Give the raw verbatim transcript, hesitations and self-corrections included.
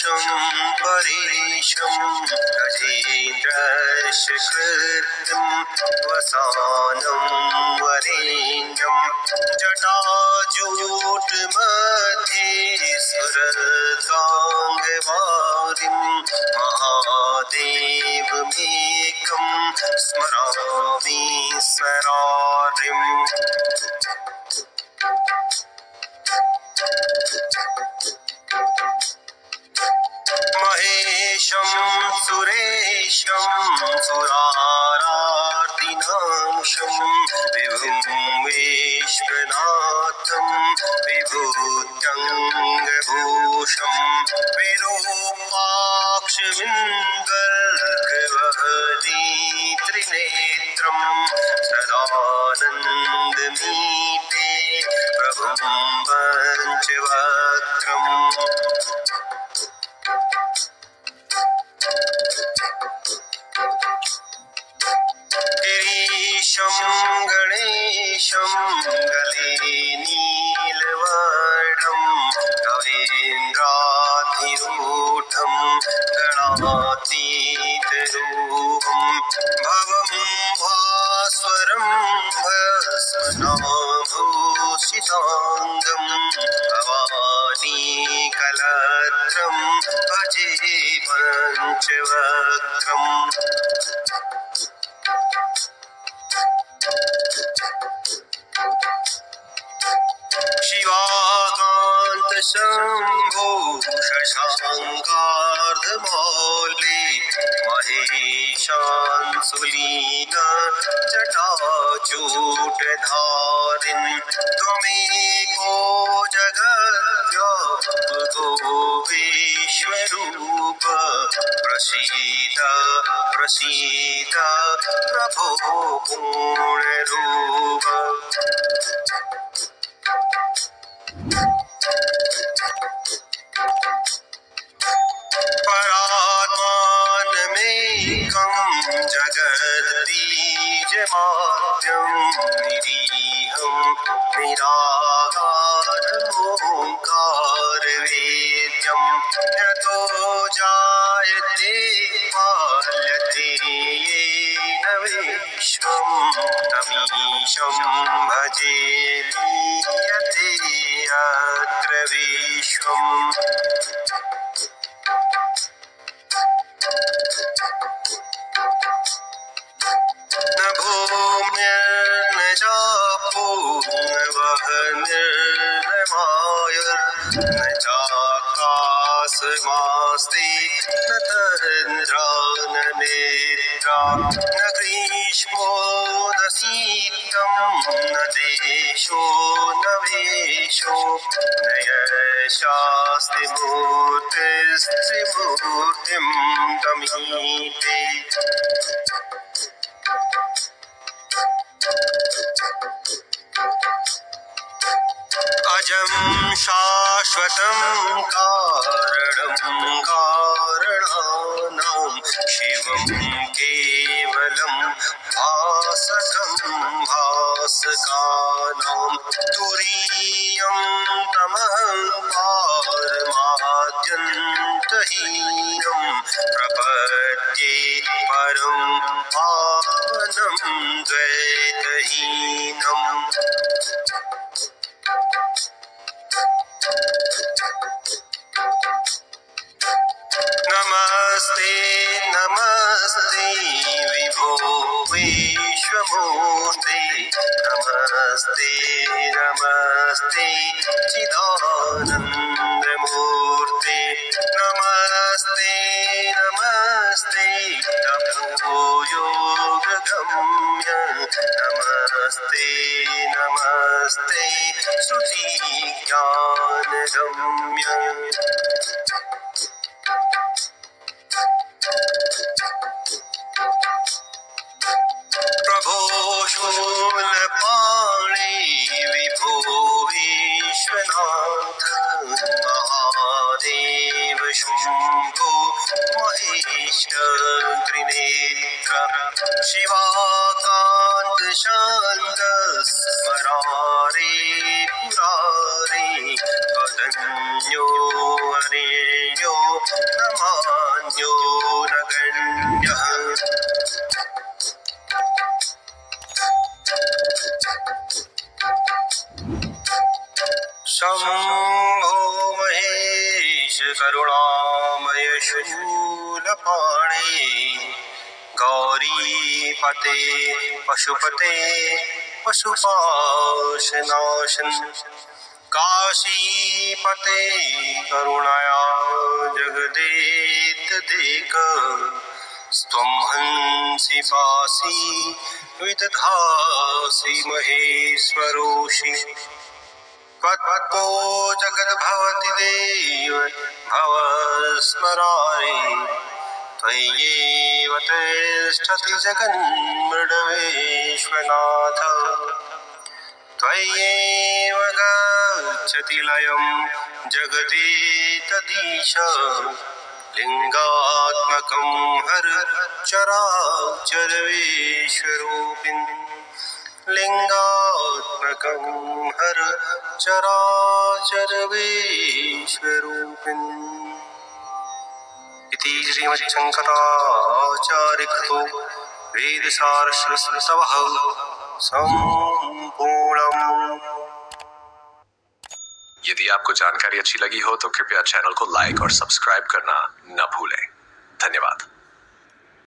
शं परेशं गजेन्द्रस्य कृत्यं वसानं वरेण्यं जटाजूटमध्ये सुरगाङ्गवारिं महादेवमेकं स्मरामि सरारिम्। महेशं सुरेशं सुरारार्तिनाशं विभुं विश्वनाथं विभूत्यङ्गभूषं विरूपाक्षमिन्दर्गवदीत्रिनेत्रं सदानन्दमीते प्रभुं पञ्चवक्त्रम्। गिरीशं गणेशं गले नीलवर्णं कवीन्द्राधिरूढं गणातीतरूपं भवं भास्वरं भस्मनाभूषिताङ्गं भवानीकलत्रं भजे पञ्चवक्त्रम्। शिवाकान्तशम्भो शशाङ्कार्धमौले महेशांशुलीन जटाजूटधारिन् त्वमेको जगद्व्यापको विश्वरूप प्रसीद प्रसीद प्रभो पूर्णरूप। परात्मानमेकं जगद्बीजमाद्यं निरीहं निराकारमोङ्कारवेद्यं यतो जायते पाल्यते येन विश्वं तमीशं भजे लीयते यत्र विश्वम्। न भूम्यर्न चापो न वह्निर्न चाकाशमास्ति न तन्द्रा न नेत्रा न ग्रीष्मो न शीतं न देशो न वेशो न यशास्ति मूर्तिस्त्रिमूर्तिं तमीते। अजं शाश्वतं कारणं कारणानां शिवं केवलं भासकं भासकानां तुरीयं तमहं पारमाद्यन्तहीनं प्रपद्ये परं पावनं द्वैतहीनम्। नमस्ते नमस्ते विभो विश्वमूर्ते नमस्ते नमस्ते चिदानन्दमूर्ते नमस्ते नमस्ते तपो योगगम्य नमस्ते नमस्ते श्रुतिज्ञानगम्य। प्रभो शूलपाणि विभो विश्वनाथ महादेव शम्भो महेश त्रिनेत्र शिवाकान्त शान्त स्मरारे पुरारे वदन्यो वरेण्यो न मान्यो न गण्यः शम्भो महेश करुणामय शूलपाणे गौरीपते पशुपते पशुपाशनाशन काशीपते करुणया जगदेतदेक त्वं हंसि पासि विदधासि महेश्वरोषि त्वत्तो जगद्भवति देव भवस्मरारि त्वय्येव तिष्ठति जगन्मृडवेश्वनाथ त्वय्येव गच्छति लयं जगदेतदीश लिङ्गात्मकं हर चराचरविश्वरूपिन् लिङ्गात्मकं हर चराचरविश्वरूपिन् इति श्रीमच्छङ्कराचार्यकृतो वेदसारस्वतवः सम्पूर्णम्। यदि आपको जानकारी अच्छी लगी हो तो कृपया चैनल को लाइक और सब्सक्राइब करना न भूलें। धन्यवाद।